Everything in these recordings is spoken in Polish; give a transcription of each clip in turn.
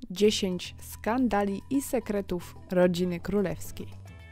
10 skandali i sekretów rodziny królewskiej.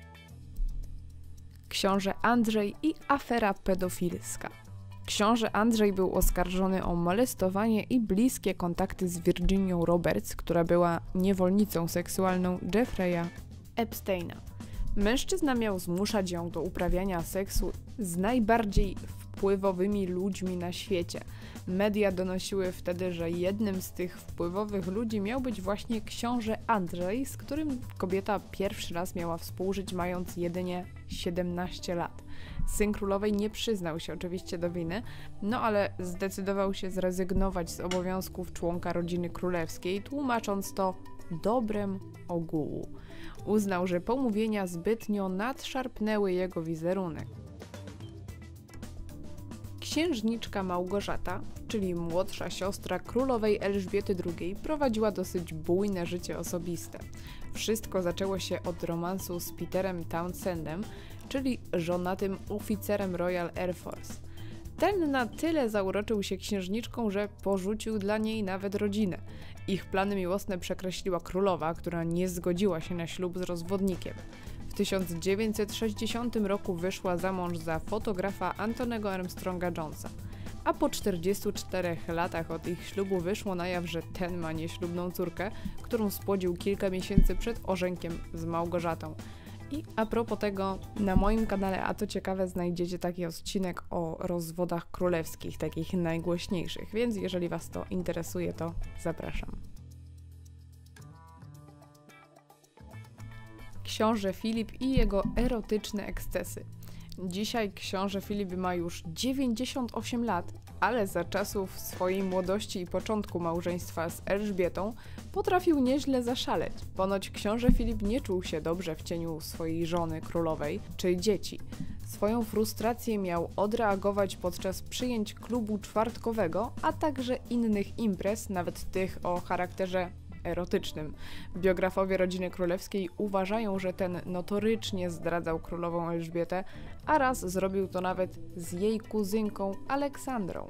Książę Andrzej i afera pedofilska. Książę Andrzej był oskarżony o molestowanie i bliskie kontakty z Virginią Roberts, która była niewolnicą seksualną Jeffrey'a Epsteina. Mężczyzna miał zmuszać ją do uprawiania seksu z najbardziej wpływowymi ludźmi na świecie. Media donosiły wtedy, że jednym z tych wpływowych ludzi miał być właśnie książę Andrzej, z którym kobieta pierwszy raz miała współżyć, mając jedynie 17 lat. Syn królowej nie przyznał się oczywiście do winy, no ale zdecydował się zrezygnować z obowiązków członka rodziny królewskiej, tłumacząc to dobrem ogółu. Uznał, że pomówienia zbytnio nadszarpnęły jego wizerunek. Księżniczka Małgorzata, czyli młodsza siostra królowej Elżbiety II, prowadziła dosyć bujne życie osobiste. Wszystko zaczęło się od romansu z Peterem Townsendem, czyli żonatym oficerem Royal Air Force. Ten na tyle zauroczył się księżniczką, że porzucił dla niej nawet rodzinę. Ich plany miłosne przekreśliła królowa, która nie zgodziła się na ślub z rozwodnikiem. W 1960 roku wyszła za mąż za fotografa Antonego Armstronga Jonesa, a po 44 latach od ich ślubu wyszło na jaw, że ten ma nieślubną córkę, którą spłodził kilka miesięcy przed orzenkiem z Małgorzatą. I a propos tego, na moim kanale, a to ciekawe, znajdziecie taki odcinek o rozwodach królewskich, takich najgłośniejszych, więc jeżeli Was to interesuje, to zapraszam. Książę Filip i jego erotyczne ekscesy. Dzisiaj książę Filip ma już 98 lat, ale za czasów swojej młodości i początku małżeństwa z Elżbietą potrafił nieźle zaszaleć. Ponoć książę Filip nie czuł się dobrze w cieniu swojej żony królowej czy dzieci. Swoją frustrację miał odreagować podczas przyjęć klubu czwartkowego, a także innych imprez, nawet tych o charakterze erotycznym. Biografowie rodziny królewskiej uważają, że ten notorycznie zdradzał królową Elżbietę, a raz zrobił to nawet z jej kuzynką Aleksandrą.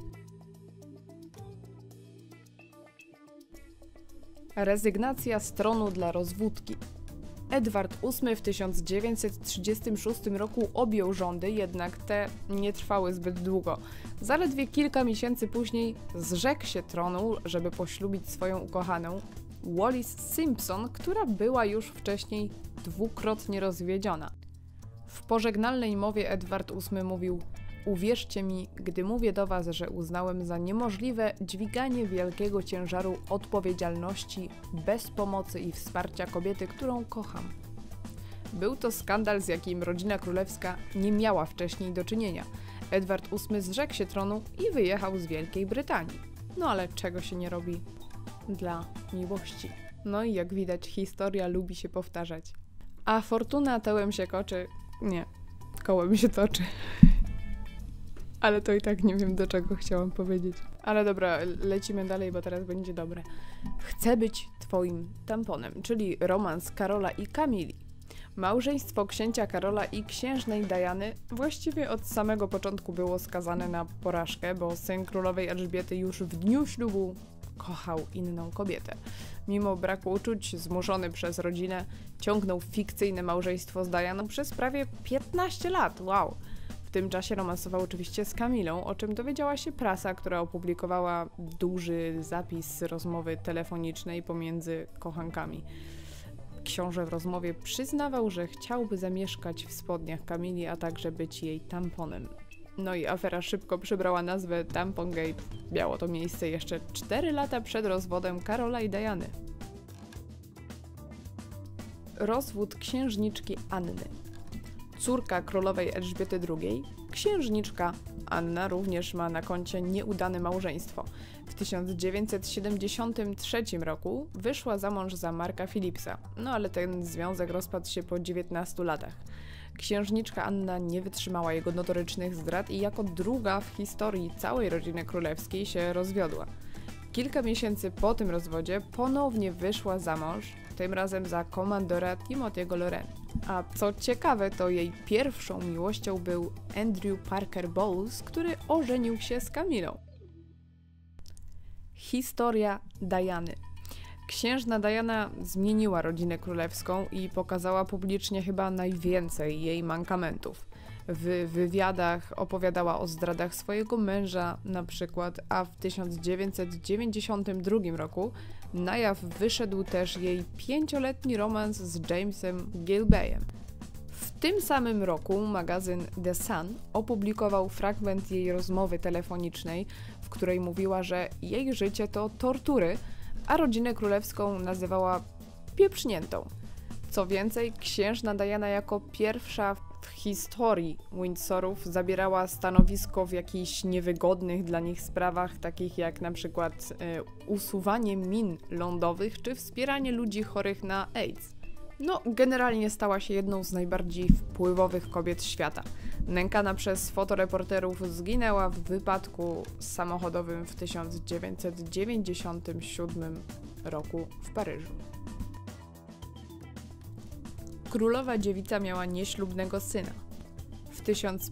Rezygnacja z tronu dla rozwódki. Edward VIII w 1936 roku objął rządy, jednak te nie trwały zbyt długo. Zaledwie kilka miesięcy później zrzekł się tronu, żeby poślubić swoją ukochaną, Wallis Simpson, która była już wcześniej dwukrotnie rozwiedziona. W pożegnalnej mowie Edward VIII mówił: uwierzcie mi, gdy mówię do was, że uznałem za niemożliwe dźwiganie wielkiego ciężaru odpowiedzialności bez pomocy i wsparcia kobiety, którą kocham. Był to skandal, z jakim rodzina królewska nie miała wcześniej do czynienia. Edward VIII zrzekł się tronu i wyjechał z Wielkiej Brytanii. No ale czego się nie robi dla miłości? No i jak widać, historia lubi się powtarzać. A fortuna tyłem się koczy... Nie, kołem się toczy. Ale to i tak nie wiem, do czego chciałam powiedzieć. Ale dobra, lecimy dalej, bo teraz będzie dobre. Chcę być twoim tamponem, czyli romans Karola i Kamili. Małżeństwo księcia Karola i księżnej Diany właściwie od samego początku było skazane na porażkę, bo syn królowej Elżbiety już w dniu ślubu kochał inną kobietę. Mimo braku uczuć, zmuszony przez rodzinę, ciągnął fikcyjne małżeństwo z Dianą przez prawie 15 lat. Wow! W tym czasie romansował oczywiście z Kamilą, o czym dowiedziała się prasa, która opublikowała duży zapis rozmowy telefonicznej pomiędzy kochankami. Książę w rozmowie przyznawał, że chciałby zamieszkać w spodniach Kamili, a także być jej tamponem. No i afera szybko przybrała nazwę Tampongate. Miało to miejsce jeszcze 4 lata przed rozwodem Karola i Diany. Rozwód księżniczki Anny. Córka królowej Elżbiety II, księżniczka Anna również ma na koncie nieudane małżeństwo. W 1973 roku wyszła za mąż za Marka Philipsa, no ale ten związek rozpadł się po 19 latach. Księżniczka Anna nie wytrzymała jego notorycznych zdrad i jako druga w historii całej rodziny królewskiej się rozwiodła. Kilka miesięcy po tym rozwodzie ponownie wyszła za mąż, tym razem za komandora Timothy'ego Lorena. A co ciekawe, to jej pierwszą miłością był Andrew Parker Bowles, który ożenił się z Kamilą. Historia Diany. Księżna Diana zmieniła rodzinę królewską i pokazała publicznie chyba najwięcej jej mankamentów. W wywiadach opowiadała o zdradach swojego męża na przykład, a w 1992 roku na jaw wyszedł też jej 5-letni romans z Jamesem Gilbayem. W tym samym roku magazyn The Sun opublikował fragment jej rozmowy telefonicznej, w której mówiła, że jej życie to tortury, a rodzinę królewską nazywała pieprzniętą. Co więcej, księżna Diana jako pierwsza w historii Windsorów zabierała stanowisko w jakichś niewygodnych dla nich sprawach, takich jak na przykład usuwanie min lądowych czy wspieranie ludzi chorych na AIDS. Generalnie stała się jedną z najbardziej wpływowych kobiet świata. Nękana przez fotoreporterów zginęła w wypadku samochodowym w 1997 roku w Paryżu. Królowa dziewica miała nieślubnego syna. W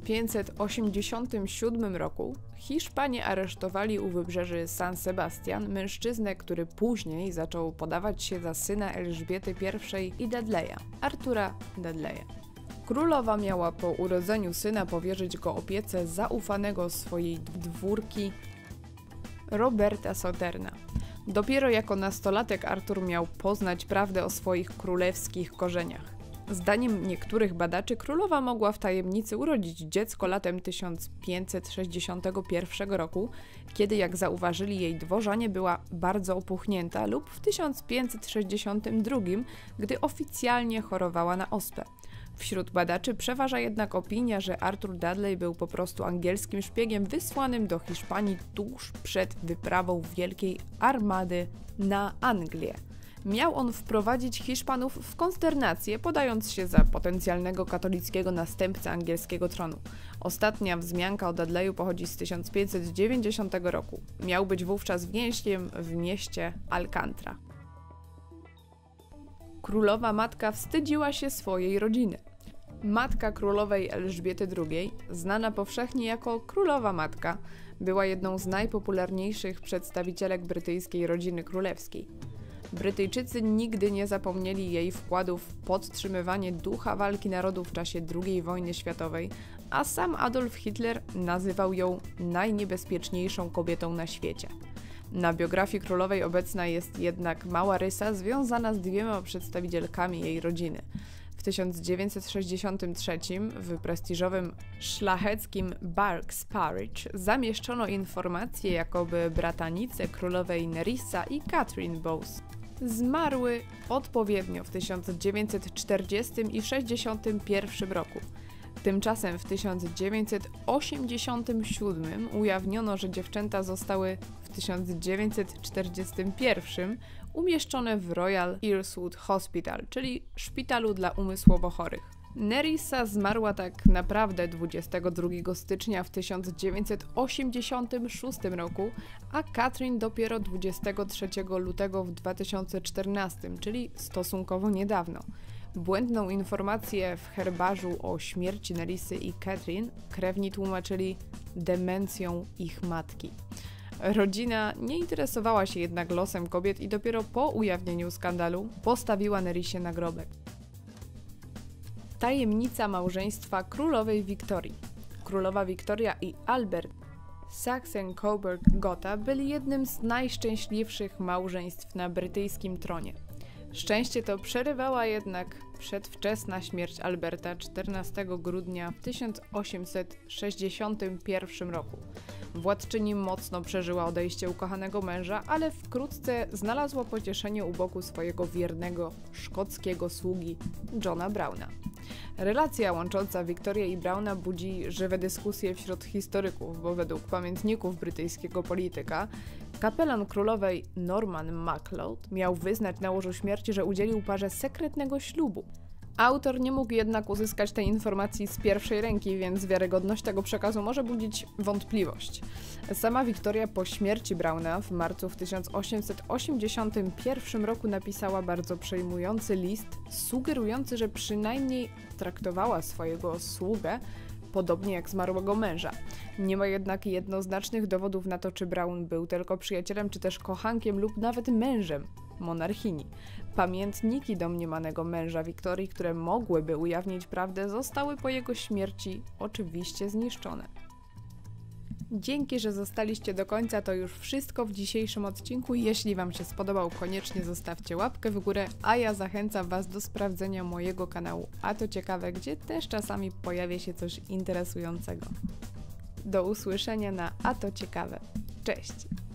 1587 roku Hiszpanie aresztowali u wybrzeży San Sebastian mężczyznę, który później zaczął podawać się za syna Elżbiety I i Dudleya, Artura Dudleya. Królowa miała po urodzeniu syna powierzyć go opiece zaufanego swojej dwórki Roberta Soterna. Dopiero jako nastolatek Artur miał poznać prawdę o swoich królewskich korzeniach. Zdaniem niektórych badaczy królowa mogła w tajemnicy urodzić dziecko latem 1561 roku, kiedy jak zauważyli jej dworzanie była bardzo opuchnięta, lub w 1562, gdy oficjalnie chorowała na ospę. Wśród badaczy przeważa jednak opinia, że Arthur Dudley był po prostu angielskim szpiegiem wysłanym do Hiszpanii tuż przed wyprawą Wielkiej Armady na Anglię. Miał on wprowadzić Hiszpanów w konsternację, podając się za potencjalnego katolickiego następcę angielskiego tronu. Ostatnia wzmianka o Dudleyu pochodzi z 1590 roku. Miał być wówczas więźniem w mieście Alcantara. Królowa matka wstydziła się swojej rodziny. Matka królowej Elżbiety II, znana powszechnie jako królowa matka, była jedną z najpopularniejszych przedstawicielek brytyjskiej rodziny królewskiej. Brytyjczycy nigdy nie zapomnieli jej wkładu w podtrzymywanie ducha walki narodów w czasie II wojny światowej, a sam Adolf Hitler nazywał ją najniebezpieczniejszą kobietą na świecie. Na biografii królowej obecna jest jednak mała rysa związana z 2 przedstawicielkami jej rodziny. W 1963 w prestiżowym szlacheckim Barks Peerage zamieszczono informacje, jakoby bratanice królowej Nerissa i Catherine Bowes zmarły odpowiednio w 1940 i 1961 roku. Tymczasem w 1987 ujawniono, że dziewczęta zostały w 1941 umieszczone w Royal Earlswood Hospital, czyli szpitalu dla umysłowo chorych. Nerissa zmarła tak naprawdę 22 stycznia w 1986 roku, a Catherine dopiero 23 lutego w 2014, czyli stosunkowo niedawno. Błędną informację w herbarzu o śmierci Nerissy i Catherine krewni tłumaczyli demencją ich matki. Rodzina nie interesowała się jednak losem kobiet i dopiero po ujawnieniu skandalu postawiła Nerissie nagrobek. Tajemnica małżeństwa królowej Wiktorii. Królowa Wiktoria i Albert Saxe-Coburg-Gotha byli jednym z najszczęśliwszych małżeństw na brytyjskim tronie. Szczęście to przerywała jednak przedwczesna śmierć Alberta 14 grudnia w 1861 roku. Władczyni mocno przeżyła odejście ukochanego męża, ale wkrótce znalazła pocieszenie u boku swojego wiernego szkockiego sługi Johna Browna. Relacja łącząca Wiktorię i Browna budzi żywe dyskusje wśród historyków, bo według pamiętników brytyjskiego polityka kapelan królowej Norman MacLeod miał wyznać na łożu śmierci, że udzielił parze sekretnego ślubu. Autor nie mógł jednak uzyskać tej informacji z pierwszej ręki, więc wiarygodność tego przekazu może budzić wątpliwość. Sama Wiktoria po śmierci Browna w marcu w 1881 roku napisała bardzo przejmujący list, sugerujący, że przynajmniej traktowała swojego sługę podobnie jak zmarłego męża. Nie ma jednak jednoznacznych dowodów na to, czy Brown był tylko przyjacielem, czy też kochankiem lub nawet mężem monarchini. Pamiętniki domniemanego męża Wiktorii, które mogłyby ujawnić prawdę, zostały po jego śmierci oczywiście zniszczone. Dzięki, że zostaliście do końca, to już wszystko w dzisiejszym odcinku. Jeśli Wam się spodobał, koniecznie zostawcie łapkę w górę, a ja zachęcam Was do sprawdzenia mojego kanału A to Ciekawe, gdzie też czasami pojawia się coś interesującego. Do usłyszenia na A to Ciekawe. Cześć!